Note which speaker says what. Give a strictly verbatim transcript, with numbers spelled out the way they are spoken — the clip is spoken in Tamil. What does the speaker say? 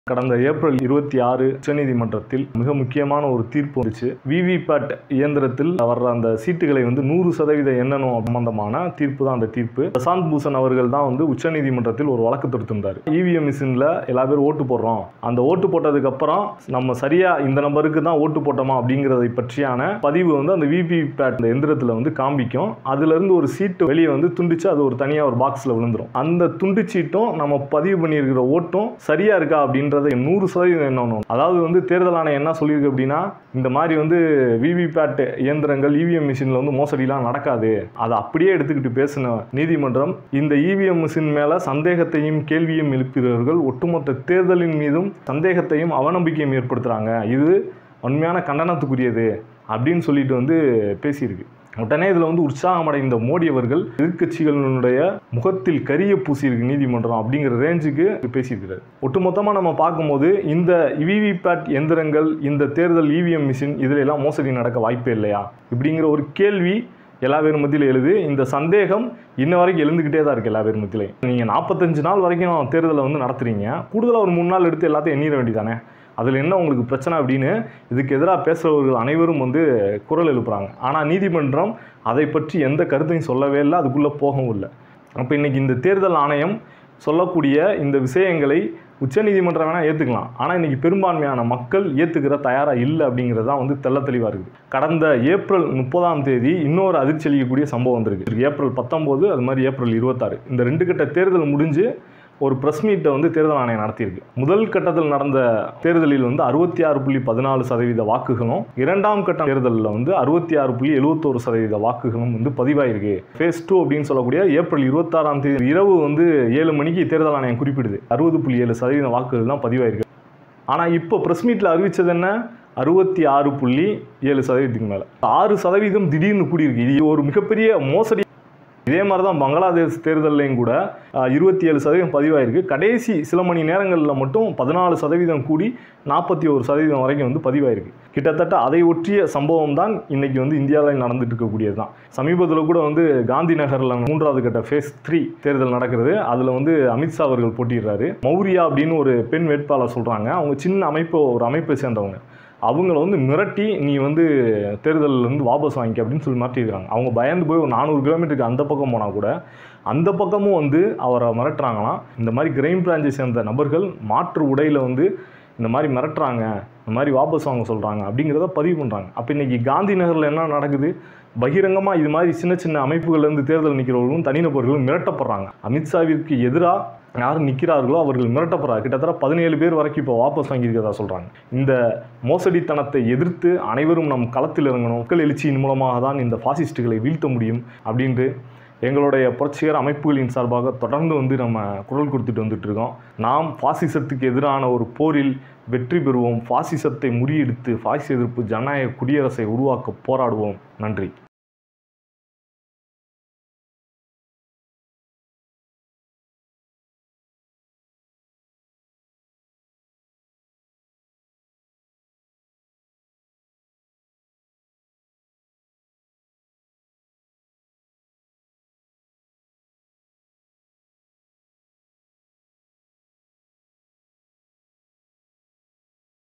Speaker 1: கடந்த ஏப்ரல் இருபத்தி ஆறு உச்சநீதிமன்றத்தில் மிக முக்கியமான ஒரு தீர்ப்பு வந்துச்சு. விவிபேட் இயந்திரத்தில் வர்ற அந்த சீட்டுகளை வந்து நூறு சதவீத எண்ணணும் சம்பந்தமான தீர்ப்பு தான் அந்த தீர்ப்பு. பிரசாந்த் பூஷன் அவர்கள் தான் வந்து உச்சநீதிமன்றத்தில் ஒரு வழக்கு தொடுத்திருந்தார். இவிஎம் மிஷின்ல எல்லா பேரும் ஓட்டு போடுறோம், அந்த ஓட்டு போட்டதுக்கு அப்புறம் நம்ம சரியா இந்த நம்பருக்கு தான் ஓட்டு போட்டோமா அப்படிங்கிறதை பற்றியான பதிவு வந்து அந்த விவிபேட் எந்திரத்தில் வந்து காமிக்கும். அதுல இருந்து ஒரு சீட்டு வெளியே வந்து துண்டிச்சு அது ஒரு தனியா ஒரு பாக்ஸ்ல விழுந்துரும். அந்த துண்டு சீட்டும் நம்ம பதிவு பண்ணியிருக்கிற ஓட்டும் சரியா இருக்கா அப்படின்னு நூறு சதவீதம் எண்ணணும். அதாவது வந்து தேர்தல் ஆணையம் என்ன சொல்லியிருக்கு அப்படின்னா, இந்த மாதிரி வந்து விவிபேட் இயந்திரங்கள் இவிஎம் மிஷின்ல வந்து மோசடிலாம் நடக்காது, அதை அப்படியே எடுத்துக்கிட்டு பேசின நீதிமன்றம் இந்த இவிஎம் மிஷின் மேல சந்தேகத்தையும் கேள்வியும் எழுப்புகிறவர்கள் ஒட்டுமொத்த தேர்தலின் மீதும் சந்தேகத்தையும் அவநம்பிக்கையும் ஏற்படுத்துறாங்க, இது உண்மையான கண்டனத்துக்குரியது அப்படின்னு சொல்லிட்டு வந்து பேசியிருக்கு. உடனே இதில் வந்து உற்சாகமடைந்த மோடி அவர்கள் எதிர்கட்சிகளுடைய முகத்தில் கரிய பூசியிருக்கு நீதிமன்றம் அப்படிங்கிற ரேஞ்சுக்கு பேசியிருக்கிறார். ஒட்டுமொத்தமாக நம்ம பார்க்கும்போது இந்த விவிபேட் எந்திரங்கள், இந்த தேர்தல் இவிஎம் மிஷின் இதில் எல்லாம் மோசடி நடக்க வாய்ப்பே இல்லையா இப்படிங்கிற ஒரு கேள்வி எல்லா பேர் மத்தியில் எழுது. இந்த சந்தேகம் இன்ன வரைக்கும் எழுந்துக்கிட்டே தான் இருக்குது எல்லா பேர் மத்தியிலையும். நீங்கள் நாற்பத்தஞ்சு நாள் வரைக்கும் தேர்தலை வந்து நடத்துறீங்க, கூடுதலாக ஒரு மூணு நாள் எடுத்து எல்லாத்தையும் எண்ணிட வேண்டியதானே, அதில் என்ன உங்களுக்கு பிரச்சனை அப்படின்னு இதுக்கு எதிராக பேசுகிறவர்கள் அனைவரும் வந்து குரல் எழுப்புறாங்க. ஆனால் நீதிமன்றம் அதை பற்றி எந்த கருத்தையும் சொல்லவே இல்லை, அதுக்குள்ளே போகவும் இல்லை. அப்போ இன்றைக்கி இந்த தேர்தல் ஆணையம் சொல்லக்கூடிய இந்த விஷயங்களை உச்சநீதிமன்றம் வேணால் ஏற்றுக்கலாம், ஆனால் இன்றைக்கி பெரும்பான்மையான மக்கள் ஏற்றுக்கிற தயாராக இல்லை அப்படிங்கிறது தான் வந்து தெள்ள தெளிவாக இருக்குது. கடந்த ஏப்ரல் முப்பதாம் தேதி இன்னொரு அதிர்ச்சி அளிக்கக்கூடிய சம்பவம் வந்திருக்கு. ஏப்ரல் பத்தொம்போது அது மாதிரி ஏப்ரல் இருபத்தாறு இந்த ரெண்டு கட்ட தேர்தல் முடிஞ்சு ஒரு ப்ரெஸ் மீட்டை வந்து தேர்தல் ஆணையம் நடத்தியிருக்கு. முதல் கட்டத்தில் நடந்த தேர்தலில் வந்து அறுபத்தி ஆறு புள்ளி பதினாலு சதவீத வாக்குகளும், இரண்டாம் கட்ட தேர்தலில் வந்து அறுபத்தி ஆறு புள்ளி எழுபத்தோரு சதவீத வாக்குகளும் வந்து பதிவாயிருக்கு. ஃபேஸ் டூ அப்படின்னு சொல்லக்கூடிய ஏப்ரல் இருபத்தாறாம் தேதி இரவு வந்து ஏழு மணிக்கு தேர்தல் ஆணையம் குறிப்பிடுது அறுபது புள்ளி ஏழு சதவீத வாக்குகள் தான் பதிவாயிருக்கு. ஆனால் இப்போ ப்ரெஸ் மீட்டில் அறிவித்தது என்ன, அறுபத்தி ஆறு புள்ளி ஏழு சதவீதத்துக்கு மேலே ஆறு சதவீதம் திடீர்னு கூடியிருக்கு. இது ஒரு மிகப்பெரிய மோசடி. இதே மாதிரி தான் பங்களாதேஷ் தேர்தலையும் கூட இருபத்தி ஏழு சதவீதம் பதிவாயிருக்கு. கடைசி சில மணி நேரங்களில் மட்டும் பதினாலு சதவீதம் கூடி நாற்பத்தி ஒரு சதவீதம் வரைக்கும் வந்து பதிவாயிருக்கு. கிட்டத்தட்ட அதை ஒற்றிய சம்பவம் தான் இன்னைக்கு வந்து இந்தியாவில் நடந்துட்டு இருக்கக்கூடியது தான். சமீபத்தில் கூட வந்து காந்தி நகரில் மூன்றாவது கட்ட ஃபேஸ் த்ரீ தேர்தல் நடக்கிறது. அதில் வந்து அமித்ஷா அவர்கள் போட்டிடுறாரு. மௌரியா அப்படின்னு ஒரு பெண் வேட்பாளர் சொல்கிறாங்க. அவங்க சின்ன அமைப்பு, ஒரு அமைப்பை சேர்ந்தவங்க. அவங்கள வந்து மிரட்டி நீ வந்து தேர்தலில் இருந்து வாபஸ் வாங்கிக்க அப்படின்னு சொல்லி மாற்றிருக்காங்க. அவங்க பயந்து போய் ஒரு நானூறு கிலோமீட்டருக்கு அந்த பக்கம் போனால் கூட அந்த பக்கமும் வந்து அவரை மிரட்டுறாங்களாம். இந்த மாதிரி கிரைம் பிரான்ச்சை சேர்ந்த நபர்கள் மாற்று உடையில் வந்து இந்த மாதிரி மிரட்டுறாங்க, இந்த மாதிரி வாபஸ் வாங்க சொல்கிறாங்க அப்படிங்கிறத பதிவு பண்ணுறாங்க. அப்போ இன்றைக்கி காந்தி நகரில் என்ன நடக்குது, பகிரங்கமாக இது மாதிரி சின்ன சின்ன அமைப்புகள்லேருந்து தேர்தல் நிற்கிறவர்களும் தனிநபர்களும் மிரட்டப்படுறாங்க. அமித்ஷாவிற்கு எதிராக யார் நிற்கிறார்களோ அவர்கள் மிரட்டப்படுறாங்க. கிட்டத்தட்ட பதினேழு பேர் வரைக்கும் இப்போ வாபஸ் வாங்கியிருக்கிறதா சொல்கிறாங்க. இந்த மோசடித்தனத்தை எதிர்த்து அனைவரும் நம் களத்தில் இறங்கணும். மக்கள் எழுச்சியின் மூலமாக தான் இந்த பாசிஸ்டுகளை வீழ்த்த முடியும் அப்படின்ட்டு எங்களுடைய புரட்சிகர அமைப்புகளின் சார்பாக தொடர்ந்து வந்து நம்ம குரல் கொடுத்துட்டு வந்துட்டு இருக்கோம். நாம் பாசிசத்துக்கு எதிரான ஒரு போரில் வெற்றி பெறுவோம். பாசிசத்தை முறியடித்து பாசிச எதிர்ப்பு ஜனநாயக குடியரசை உருவாக்க போராடுவோம். நன்றி.